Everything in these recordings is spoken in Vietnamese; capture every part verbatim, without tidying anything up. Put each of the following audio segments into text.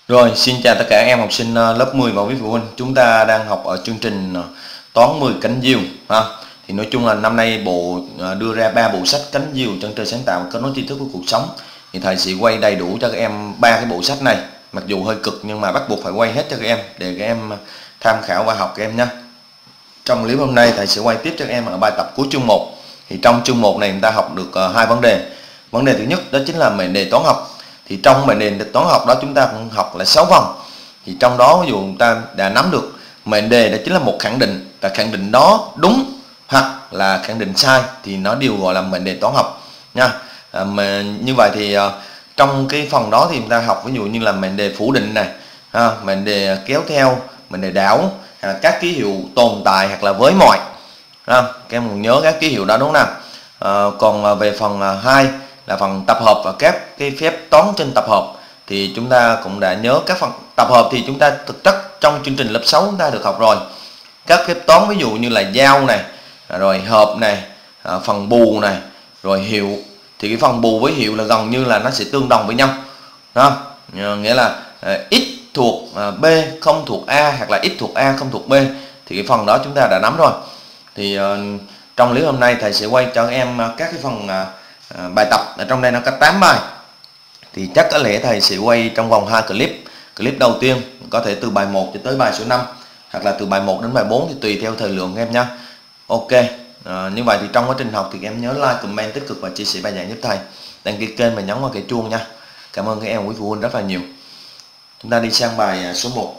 Rồi, xin chào tất cả các em học sinh ờ, lớp mười và quý phụ huynh. Chúng ta đang học ở chương trình ờ, toán mười cánh diều ha. Thì nói chung là năm nay bộ ờ, đưa ra ba bộ sách cánh diều chân trời sáng tạo và kết nối tri thức với cuộc sống. Thì thầy sẽ quay đầy đủ cho các em ba cái bộ sách này. Mặc dù hơi cực nhưng mà bắt buộc phải quay hết cho các em để các em tham khảo và học các em nhé. Trong clip hôm nay thầy sẽ quay tiếp cho các em ở bài tập cuối chương một. Thì trong chương một này chúng ta học được uh, hai vấn đề. Vấn đề thứ nhất đó chính là mệnh đề toán học. Thì trong mệnh đề toán học đó chúng ta cũng học là sáu vòng. Thì trong đó ví dụ chúng ta đã nắm được mệnh đề đó chính là một khẳng định, và khẳng định đó đúng hoặc là khẳng định sai thì nó đều gọi là mệnh đề toán học nha. À, mà như vậy thì uh, trong cái phần đó thì chúng ta học ví dụ như là mệnh đề phủ định này, ha, mệnh đề kéo theo, mệnh đề đảo, hay là các ký hiệu tồn tại hoặc là với mọi. Ha, các em còn nhớ các ký hiệu đó đúng không nào? À, còn về phần hai là phần tập hợp và các cái phép toán trên tập hợp thì chúng ta cũng đã nhớ các phần tập hợp thì chúng ta thực chất trong chương trình lớp sáu chúng ta được học rồi. Các phép toán ví dụ như là giao này, rồi hợp này, phần bù này, rồi hiệu, thì cái phần bù với hiệu là gần như là nó sẽ tương đồng với nhau. Đó, nghĩa là x thuộc B không thuộc A hoặc là x thuộc A không thuộc B, thì cái phần đó chúng ta đã nắm rồi. Thì uh, trong clip hôm nay thầy sẽ quay cho các em các cái phần uh, bài tập ở trong đây nó có tám bài. Thì chắc có lẽ thầy sẽ quay trong vòng hai clip. Clip đầu tiên có thể từ bài một cho tới bài số năm, hoặc là từ bài một đến bài bốn thì tùy theo thời lượng các em nhé. Ok, uh, như vậy thì trong quá trình học thì các em nhớ like, comment tích cực và chia sẻ bài giảng giúp thầy. Đăng ký kênh và nhấn vào cái chuông nha. Cảm ơn các em quý phụ huynh rất là nhiều. Chúng ta đi sang bài số một.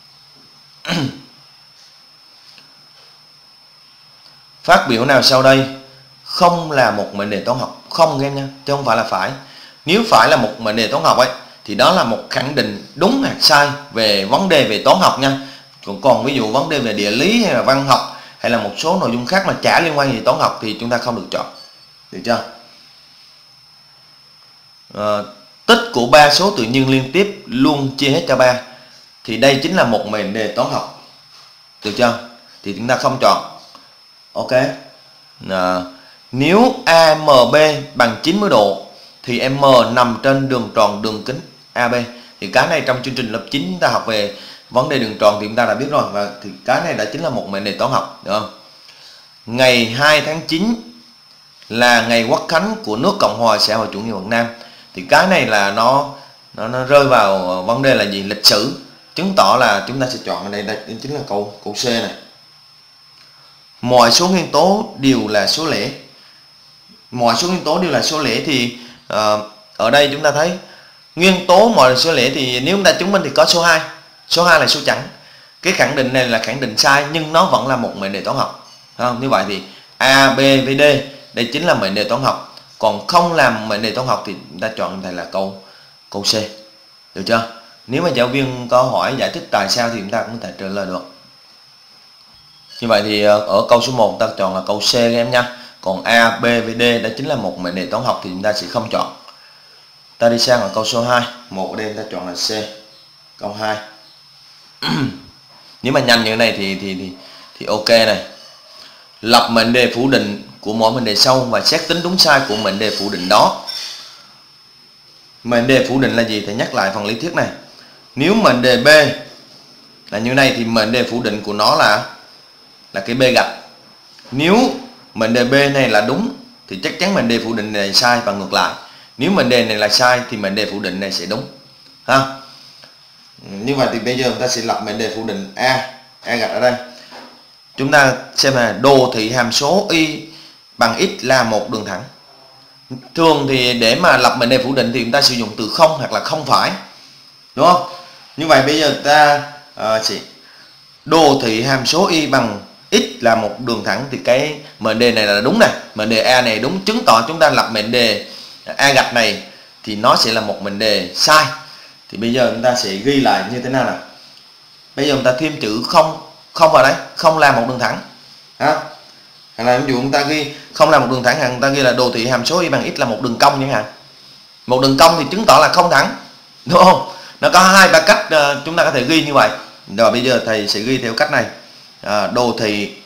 Phát biểu nào sau đây không là một mệnh đề toán học? Không nghe nha, chứ không phải là phải. Nếu phải là một mệnh đề toán học ấy thì đó là một khẳng định đúng hoặc sai về vấn đề về toán học nha. Còn còn ví dụ vấn đề về địa lý hay là văn học hay là một số nội dung khác mà chả liên quan gì toán học thì chúng ta không được chọn. Được chưa? À, tích của ba số tự nhiên liên tiếp luôn chia hết cho ba thì đây chính là một mệnh đề toán học. Được chưa? Thì chúng ta không chọn. Ok. À, nếu a em bê bằng chín mươi độ thì M nằm trên đường tròn đường kính a bê. Thì cái này trong chương trình lớp chín chúng ta học về vấn đề đường tròn thì chúng ta đã biết rồi, và thì cái này đã chính là một mệnh đề toán học, được không? Ngày hai tháng chín là ngày quốc khánh của nước Cộng hòa xã hội chủ nghĩa Việt Nam. Thì cái này là nó nó, nó rơi vào vấn đề là gì? Lịch sử, chứng tỏ là chúng ta sẽ chọn ở đây, đây chính là câu câu C này. Mọi số nguyên tố đều là số lẻ. Mọi số nguyên tố đều là số lẻ thì uh, ở đây chúng ta thấy nguyên tố mọi số lẻ thì nếu chúng ta chứng minh thì có số hai. Số hai là số chẵn. Cái khẳng định này là khẳng định sai nhưng nó vẫn là một mệnh đề toán học. Không? Như vậy thì A, B, V, D đây chính là mệnh đề toán học. Còn không làm mệnh đề toán học thì chúng ta chọn đây là câu câu C. Được chưa? Nếu mà giáo viên có hỏi giải thích tại sao thì chúng ta cũng có thể trả lời được. Như vậy thì ở câu số một ta chọn là câu C các em nha. Còn A, B, V, D đó chính là một mệnh đề toán học thì chúng ta sẽ không chọn. Ta đi sang ở câu số hai. Một ở đây ta chọn là C. Câu hai. Nếu mà nhanh như thế này thì thì thì thì ok này. Lập mệnh đề phủ định của mỗi mệnh đề sau và xét tính đúng sai của mệnh đề phủ định đó. Mệnh đề phủ định là gì? Thì nhắc lại phần lý thuyết này. Nếu mệnh đề B là như này thì mệnh đề phủ định của nó là là cái B gạch. Nếu mệnh đề B này là đúng thì chắc chắn mệnh đề phủ định này sai, và ngược lại. Nếu mệnh đề này là sai thì mệnh đề phủ định này sẽ đúng. Ha. Như vậy thì bây giờ chúng ta sẽ lập mệnh đề phủ định A, A gạch ở đây. Chúng ta xem là đồ thị hàm số y bằng x là một đường thẳng. Thường thì để mà lập mệnh đề phủ định thì chúng ta sử dụng từ không hoặc là không phải. Đúng không? Như vậy bây giờ ta uh, sẽ đồ thị hàm số y bằng x là một đường thẳng thì cái mệnh đề này là đúng này, mệnh đề A này đúng, chứng tỏ chúng ta lập mệnh đề A gạch này thì nó sẽ là một mệnh đề sai. Thì bây giờ chúng ta sẽ ghi lại như thế nào nào? Bây giờ chúng ta thêm chữ không không vào đấy, không là một đường thẳng. Ha? Hay là ví dụ chúng ta ghi không là một đường thẳng, chúng ta ghi là đồ thị hàm số y bằng x là một đường cong chẳng hạn. Một đường cong thì chứng tỏ là không thẳng, đúng không? Nó có hai ba cách uh, chúng ta có thể ghi như vậy. Rồi bây giờ thầy sẽ ghi theo cách này. À, đồ thị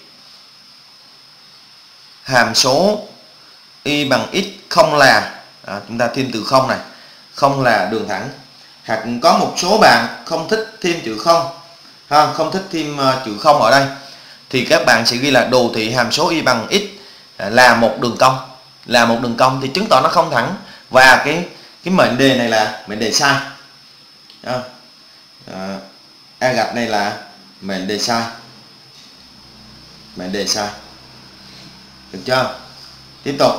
hàm số y bằng x không là, à, chúng ta thêm từ không này, không là đường thẳng. hoặc có một số bạn không thích thêm chữ không, ha, không thích thêm uh, chữ không ở đây, thì các bạn sẽ ghi là đồ thị hàm số y bằng x là một đường cong, là một đường cong thì chứng tỏ nó không thẳng, và cái cái mệnh đề này là mệnh đề sai. À, à, A gạch này là mệnh đề sai, mệnh đề sai, được chưa? Tiếp tục.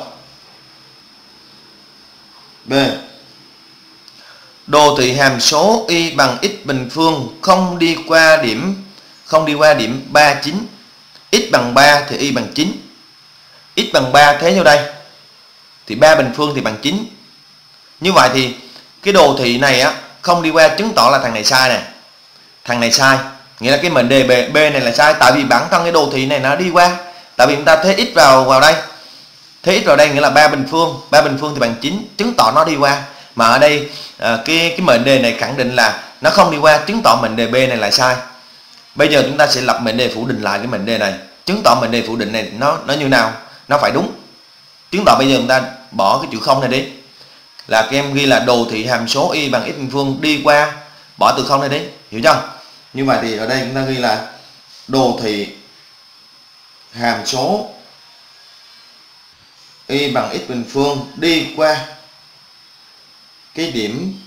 B. Đồ thị hàm số y bằng x bình phương không đi qua điểm không đi qua điểm ba chín. X bằng ba thì y bằng chín. X bằng ba thế vô đây thì ba bình phương thì bằng chín. Như vậy thì cái đồ thị này á không đi qua chứng tỏ là thằng này sai nè. Thằng này sai, nghĩa là cái mệnh đề B, B này là sai, tại vì bản thân cái đồ thị này nó đi qua. Tại vì chúng ta thế x vào vào đây. Thế x vào đây nghĩa là ba bình phương, ba bình phương thì bằng chín, chứng tỏ nó đi qua. Mà ở đây à, cái cái mệnh đề này khẳng định là nó không đi qua, chứng tỏ mệnh đề B này là sai. Bây giờ chúng ta sẽ lập mệnh đề phủ định lại cái mệnh đề này, chứng tỏ mệnh đề phủ định này nó nó như nào, nó phải đúng. Chứng tỏ bây giờ chúng ta bỏ cái chữ không này đi, là các em ghi là đồ thị hàm số y bằng x bình phương đi qua, bỏ từ không này đi, hiểu chưa? Như vậy thì ở đây chúng ta ghi là đồ thị hàm số y bằng x bình phương đi qua cái điểm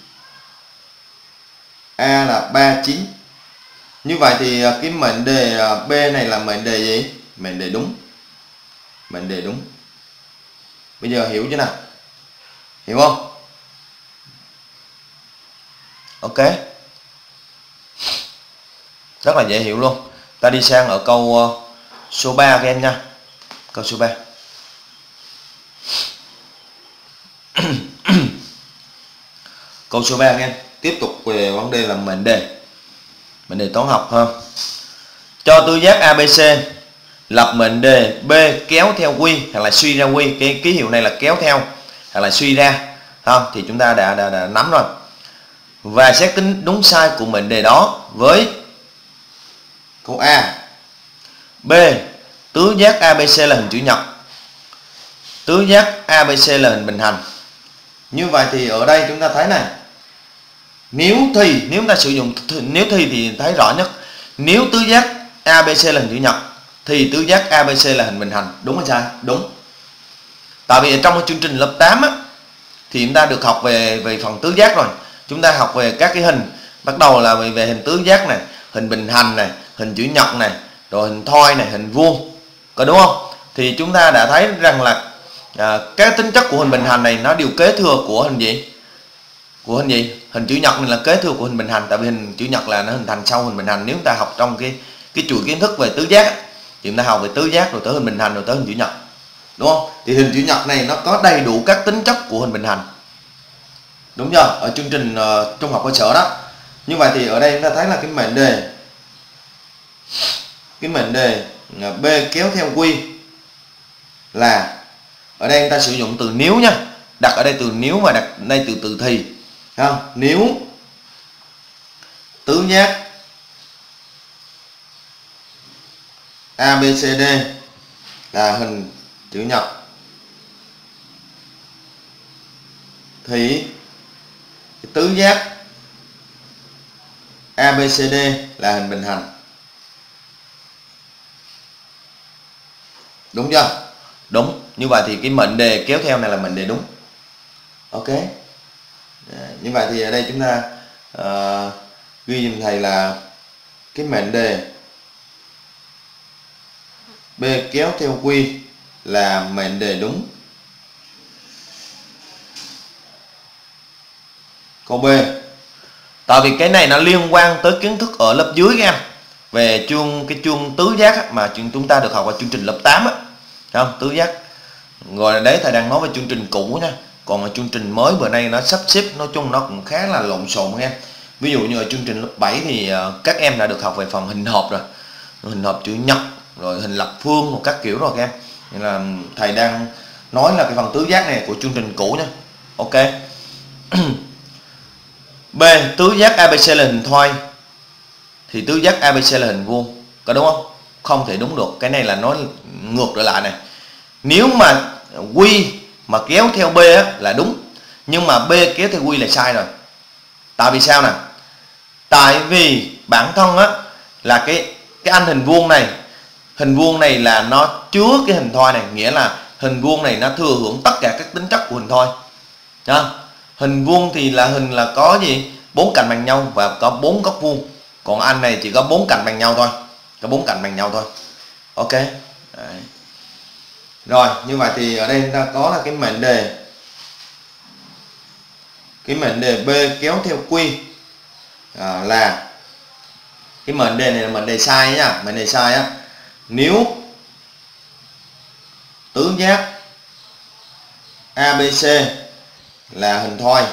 A là ba chín. Như vậy thì cái mệnh đề B này là mệnh đề gì? Mệnh đề đúng. Mệnh đề đúng. Bây giờ hiểu chưa nào? Hiểu không? Ok. Rất là dễ hiểu luôn. Ta đi sang ở câu số ba các em nha. Câu số ba. Câu số ba các em. Tiếp tục về vấn đề là mệnh đề. Mệnh đề toán học ha. Cho tứ giác a bê xê lập mệnh đề B kéo theo Q hoặc là suy ra Q. Cái ký hiệu này là kéo theo hoặc là suy ra, không? Thì chúng ta đã, đã, đã nắm rồi. Và xét tính đúng sai của mệnh đề đó với câu A. B. Tứ giác a bê xê là hình chữ nhật. Tứ giác a bê xê là hình bình hành. Như vậy thì ở đây chúng ta thấy này. Nếu thì nếu chúng ta sử dụng nếu thì thì thấy rõ nhất. Nếu tứ giác a bê xê là hình chữ nhật thì tứ giác a bê xê là hình bình hành. Đúng hay sai? Đúng. Tại vì ở trong cái chương trình lớp tám á, thì chúng ta được học về về phần tứ giác rồi. Chúng ta học về các cái hình, bắt đầu là về, về hình tứ giác này, hình bình hành này, hình chữ nhật này, rồi hình thoi này, hình vuông, có đúng không? Thì chúng ta đã thấy rằng là à, các tính chất của hình bình hành này nó đều kế thừa của hình gì? Của hình gì? Hình chữ nhật này là kế thừa của hình bình hành, tại vì hình chữ nhật là nó hình thành sau hình bình hành. Nếu chúng ta học trong cái cái chuỗi kiến thức về tứ giác thì chúng ta học về tứ giác rồi tới hình bình hành rồi tới hình chữ nhật, đúng không? Thì hình chữ nhật này nó có đầy đủ các tính chất của hình bình hành, đúng chưa? Ở chương trình uh, trung học cơ sở đó. Như vậy thì ở đây chúng ta thấy là cái mệnh đề cái mệnh đề uh, B kéo theo Q là ở đây chúng ta sử dụng từ nếu nha, đặt ở đây từ nếu và đặt đây từ từ thì, không? Nếu tứ giác a bê xê đê là hình chữ nhật thì tứ giác a bê xê đê là hình bình hành. Đúng chưa? Đúng. Như vậy thì cái mệnh đề kéo theo này là mệnh đề đúng. Ok. Như vậy thì ở đây chúng ta uh, ghi dùm thầy là cái mệnh đề B kéo theo Q là mệnh đề đúng. Câu B. Tại vì cái này nó liên quan tới kiến thức ở lớp dưới các em, về chương cái chương tứ giác mà chúng ta được học ở chương trình lớp tám á, không? Tứ giác. Rồi đấy thầy đang nói về chương trình cũ nha. Còn ở chương trình mới bữa nay nó sắp xếp nói chung nó cũng khá là lộn xộn các em. Ví dụ như ở chương trình lớp bảy thì các em đã được học về phần hình hộp rồi. Hình hộp chữ nhật, rồi hình lập phương một các kiểu rồi các em. Nên là thầy đang nói là cái phần tứ giác này của chương trình cũ nha. Ok. B. Tứ giác a bê xê là hình thoi thì tứ giác a bê xê là hình vuông, có đúng không? Không thể đúng được. Cái này là nói ngược trở lại này. Nếu mà Q mà kéo theo B á, là đúng, nhưng mà B kéo theo Q là sai rồi. Tại vì sao nè? Tại vì bản thân á là cái cái anh hình vuông này, hình vuông này là nó chứa cái hình thoi này, nghĩa là hình vuông này nó thừa hưởng tất cả các tính chất của hình thoi. Đó. Hình vuông thì là hình là có gì? Bốn cạnh bằng nhau và có bốn góc vuông. Còn anh này chỉ có bốn cạnh bằng nhau thôi, có bốn cạnh bằng nhau thôi. Ok. Đấy. Rồi, như vậy thì ở đây chúng ta có là cái mệnh đề, cái mệnh đề B kéo theo Q à, là cái mệnh đề này là mệnh đề sai nhá, mệnh đề sai á. Nếu tứ giác a bê xê là hình thoi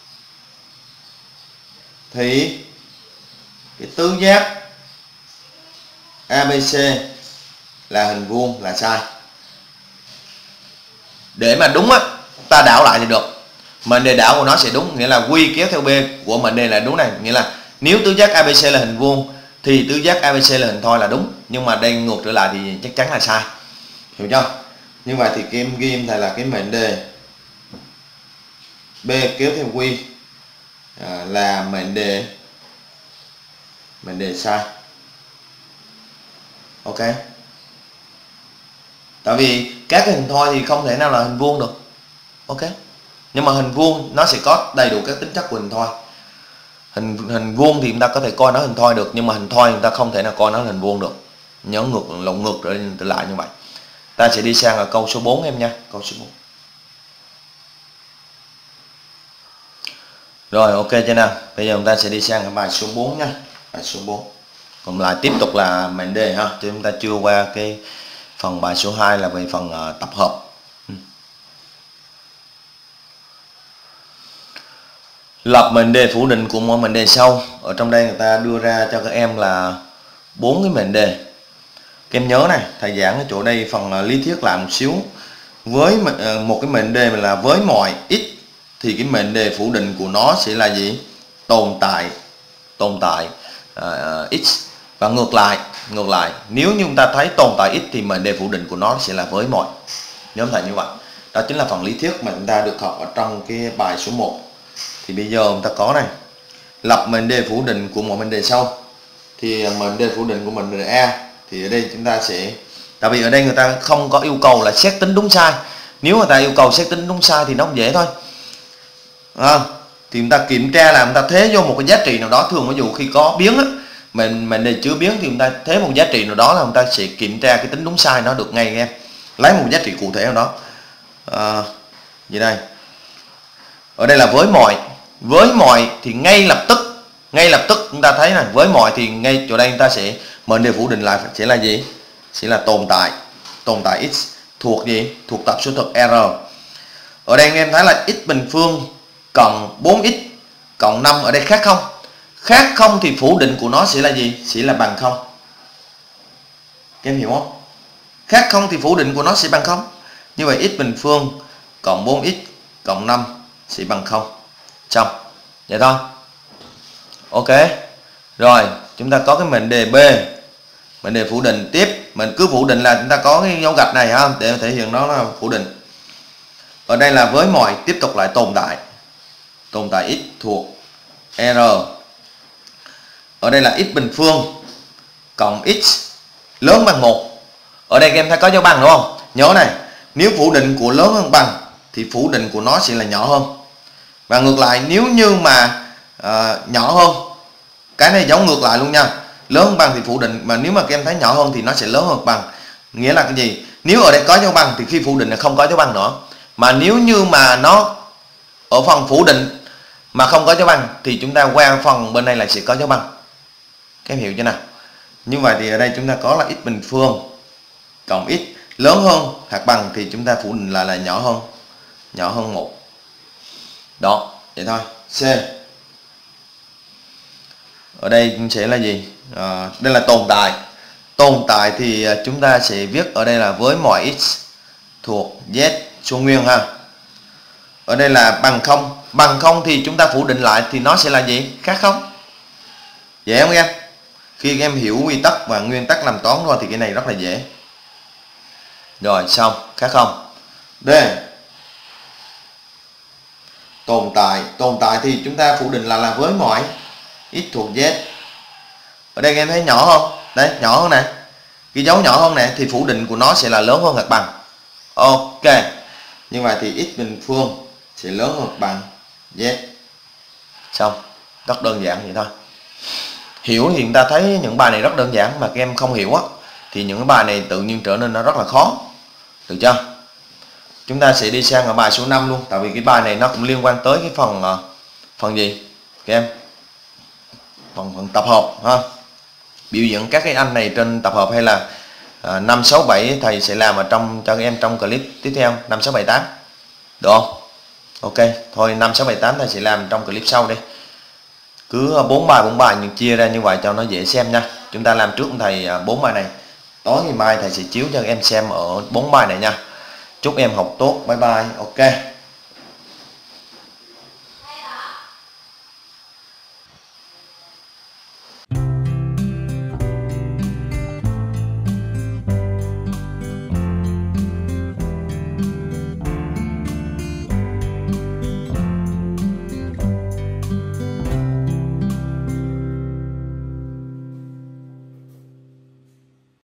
thì cái tứ giác a bê xê là hình vuông là sai. Để mà đúng á, ta đảo lại thì được. Mệnh đề đảo của nó sẽ đúng, nghĩa là Q kéo theo B của mệnh đề là đúng này, nghĩa là nếu tứ giác a bê xê là hình vuông thì tứ giác a bê xê là hình thoi là đúng, nhưng mà đây ngược trở lại thì chắc chắn là sai. Hiểu chưa? Như vậy thì kim ghim thầy là cái mệnh đề B kéo theo Q à, là mệnh đề mệnh đề sai. Ok. Tại vì các cái hình thoi thì không thể nào là hình vuông được. Ok. Nhưng mà hình vuông nó sẽ có đầy đủ các tính chất của hình thoi. Hình hình vuông thì chúng ta có thể coi nó hình thoi được, nhưng mà hình thoi chúng ta không thể nào coi nó hình vuông được. Nhớ ngược lộn ngược trở lại như vậy. Ta sẽ đi sang ở câu số bốn em nha, câu số bốn. Rồi ok chưa nào? Bây giờ chúng ta sẽ đi sang ở bài số bốn nha. Bài số bốn. Còn lại tiếp tục là mệnh đề ha, chứ chúng ta chưa qua cái phần bài số hai là về phần uh, tập hợp. Ừ. Lập mệnh đề phủ định của mỗi mệnh đề sau. Ở trong đây người ta đưa ra cho các em là bốn cái mệnh đề. Các em nhớ này, thầy giảng ở chỗ đây phần uh, lý thuyết lại một xíu. Với uh, một cái mệnh đề là với mọi x thì cái mệnh đề phủ định của nó sẽ là gì? Tồn tại, tồn tại uh, x. Và ngược lại, ngược lại, nếu như chúng ta thấy tồn tại x thì mệnh đề phủ định của nó sẽ là với mọi. Nhớ thầy như vậy. Đó chính là phần lý thuyết mà chúng ta được học ở trong cái bài số một. Thì bây giờ chúng ta có này, lập mệnh đề phủ định của một mệnh đề sau. Thì mệnh đề phủ định của mệnh đề A thì ở đây chúng ta sẽ, tại vì ở đây người ta không có yêu cầu là xét tính đúng sai. Nếu người ta yêu cầu xét tính đúng sai thì nó cũng dễ thôi. À, thì chúng ta kiểm tra là chúng ta thế vô một cái giá trị nào đó. Thường ví dụ khi có biến á, mình mệnh đề chưa biến thì chúng ta thế một giá trị nào đó là chúng ta sẽ kiểm tra cái tính đúng sai nó được ngay em. Lấy một giá trị cụ thể nào đó. À, vậy đây. Ở đây là với mọi, với mọi thì ngay lập tức, ngay lập tức chúng ta thấy này, với mọi thì ngay chỗ đây chúng ta sẽ mệnh đề phủ định lại sẽ là gì? Sẽ là tồn tại, tồn tại x thuộc gì? Thuộc tập số thực R. Ở đây anh em thấy là x bình phương cộng bốn x cộng năm, ở đây khác không? Khác không thì phủ định của nó sẽ là gì? Sẽ là bằng không. Các em hiểu không? Khác không thì phủ định của nó sẽ bằng không. Như vậy x bình phương cộng bốn x cộng năm sẽ bằng không. Xong. Vậy thôi. Ok. Rồi, chúng ta có cái mệnh đề B. Mệnh đề phủ định tiếp, mình cứ phủ định là chúng ta có cái dấu gạch này ha, để thể hiện nó là phủ định. Ở đây là với mọi tiếp tục lại tồn tại. Tồn tại x thuộc R. Ở đây là x bình phương cộng x lớn bằng một. Ở đây các em thấy có dấu bằng đúng không? Nhớ này, nếu phủ định của lớn hơn bằng thì phủ định của nó sẽ là nhỏ hơn. Và ngược lại, nếu như mà uh, nhỏ hơn, cái này giống ngược lại luôn nha. Lớn hơn bằng thì phủ định, mà nếu mà các em thấy nhỏ hơn thì nó sẽ lớn hơn bằng. Nghĩa là cái gì? Nếu ở đây có dấu bằng thì khi phủ định là không có dấu bằng nữa. Mà nếu như mà nó ở phần phủ định mà không có dấu bằng thì chúng ta qua phần bên này là sẽ có dấu bằng. Các em hiểu chưa nào? Như vậy thì ở đây chúng ta có là x bình phương cộng x lớn hơn hoặc bằng thì chúng ta phủ định lại là nhỏ hơn, nhỏ hơn một. Đó, vậy thôi. C. Ở đây sẽ là gì? À, đây là tồn tại. Tồn tại thì chúng ta sẽ viết ở đây là với mọi x thuộc z số nguyên ha. Ở đây là bằng không. Bằng không thì chúng ta phủ định lại thì nó sẽ là gì? Khác không? Dễ không em? Khi em hiểu quy tắc và nguyên tắc làm toán rồi thì cái này rất là dễ. Rồi xong, khác không? D. Tồn tại, tồn tại thì chúng ta phủ định là là với mọi x thuộc z. Ở đây em thấy nhỏ không? Đấy, nhỏ hơn này. Cái dấu nhỏ hơn này thì phủ định của nó sẽ là lớn hơn hoặc bằng. Ok. Như vậy thì x bình phương sẽ lớn hơn hoặc bằng z. Xong. Rất đơn giản vậy thôi. Hiểu thì chúng ta thấy những bài này rất đơn giản, mà các em không hiểu á thì những cái bài này tự nhiên trở nên nó rất là khó. Được chưa? Chúng ta sẽ đi sang ở bài số năm luôn, tại vì cái bài này nó cũng liên quan tới cái phần uh, phần gì các em? Phần phần tập hợp ha. Biểu diễn các cái anh này trên tập hợp hay là uh, năm sáu bảy thầy sẽ làm ở trong cho các em trong clip tiếp theo năm sáu bảy tám. Được không? Ok, thôi năm sáu bảy tám thầy sẽ làm trong clip sau đi. Cứ bốn bài bốn bài nhưng chia ra như vậy cho nó dễ xem nha. Chúng ta làm trước thầy bốn bài này. Tối ngày mai thầy sẽ chiếu cho các em xem ở bốn bài này nha. Chúc em học tốt. Bye bye. Ok.